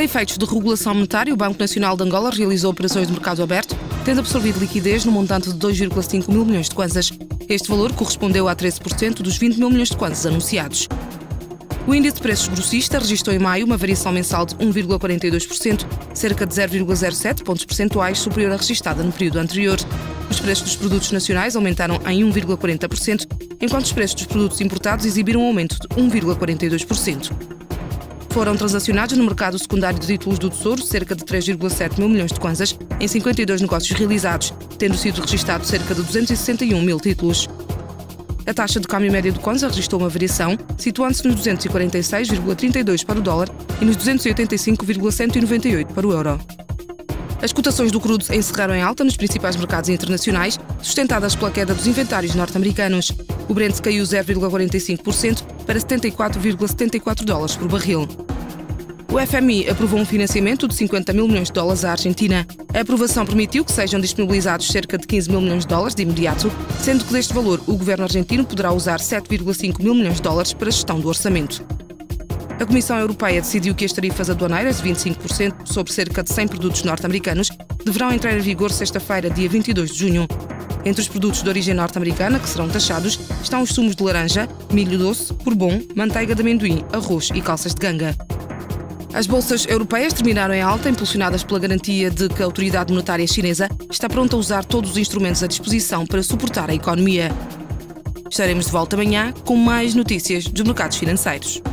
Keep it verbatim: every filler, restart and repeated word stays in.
Para efeitos de regulação monetária, o Banco Nacional de Angola realizou operações de mercado aberto, tendo absorvido liquidez no montante de dois vírgula cinco mil milhões de kwanzas. Este valor correspondeu a treze por cento dos vinte mil milhões de kwanzas anunciados. O índice de preços grossista registrou em maio uma variação mensal de um vírgula quarenta e dois por cento, cerca de zero vírgula zero sete pontos percentuais superior à registada no período anterior. Os preços dos produtos nacionais aumentaram em um vírgula quarenta por cento, enquanto os preços dos produtos importados exibiram um aumento de um vírgula quarenta e dois por cento. Foram transacionados no mercado secundário de títulos do Tesouro cerca de três vírgula sete mil milhões de kwanzas em cinquenta e dois negócios realizados, tendo sido registados cerca de duzentos e sessenta e um mil títulos. A taxa de câmbio média do kwanza registrou uma variação, situando-se nos duzentos e quarenta e seis vírgula trinta e dois para o dólar e nos duzentos e oitenta e cinco vírgula cento e noventa e oito para o euro. As cotações do crudo encerraram em alta nos principais mercados internacionais, sustentadas pela queda dos inventários norte-americanos. O Brent caiu zero vírgula quarenta e cinco por cento para setenta e quatro vírgula setenta e quatro dólares por barril. O F M I aprovou um financiamento de cinquenta mil milhões de dólares à Argentina. A aprovação permitiu que sejam disponibilizados cerca de quinze mil milhões de dólares de imediato, sendo que deste valor o governo argentino poderá usar sete vírgula cinco mil milhões de dólares para a gestão do orçamento. A Comissão Europeia decidiu que as tarifas aduaneiras de vinte e cinco por cento sobre cerca de cem produtos norte-americanos deverão entrar em vigor sexta-feira, dia vinte e dois de junho. Entre os produtos de origem norte-americana que serão taxados estão os sumos de laranja, milho doce, bourbon, manteiga de amendoim, arroz e calças de ganga. As bolsas europeias terminaram em alta, impulsionadas pela garantia de que a autoridade monetária chinesa está pronta a usar todos os instrumentos à disposição para suportar a economia. Estaremos de volta amanhã com mais notícias dos mercados financeiros.